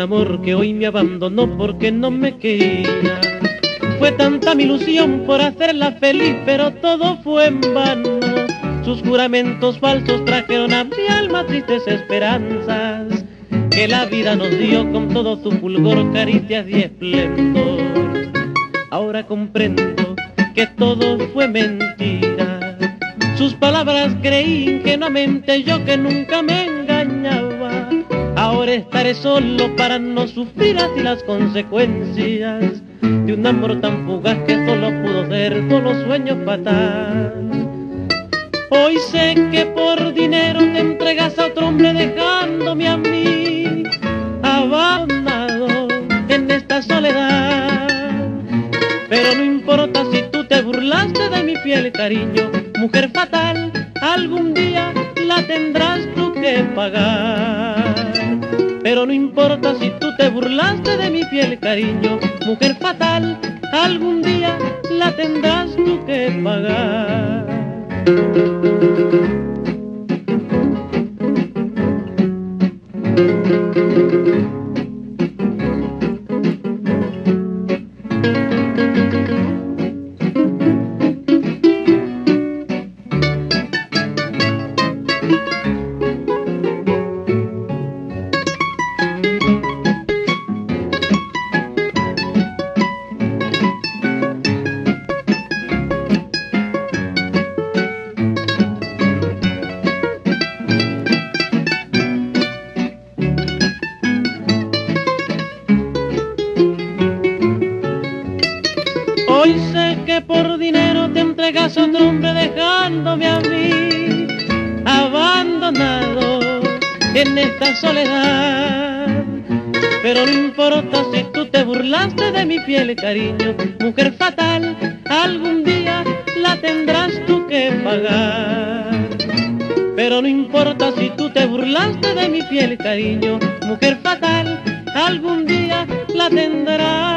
amor que hoy me abandonó porque no me quería. Fue tanta mi ilusión por hacerla feliz, pero todo fue en vano. Sus juramentos falsos trajeron a mi alma tristes esperanzas que la vida nos dio con todo su fulgor, caricias y esplendor. Ahora comprendo que todo fue mentira. Sus palabras creí ingenuamente yo que nunca me engañaba. Ahora estaré solo para no sufrir así las consecuencias de un amor tan fugaz que solo pudo ser solo sueño fatal. Hoy sé que por dinero te entregas a otro hombre dejándome a mí abandonado en esta soledad. Pero no importa si tú te burlaste de mi fiel cariño, mujer fatal, algún día la tendrás tú que pagar. Pero no importa si tú te burlaste de mi fiel cariño, mujer fatal, algún día la tendrás tú que pagar. Hoy sé que por dinero te entregas a otro hombre dejándome a mí abandonado en esta soledad. Pero no importa si tú te burlaste de mi fiel cariño, mujer fatal, algún día la tendrás tú que pagar. Pero no importa si tú te burlaste de mi fiel cariño, mujer fatal, algún día la tendrás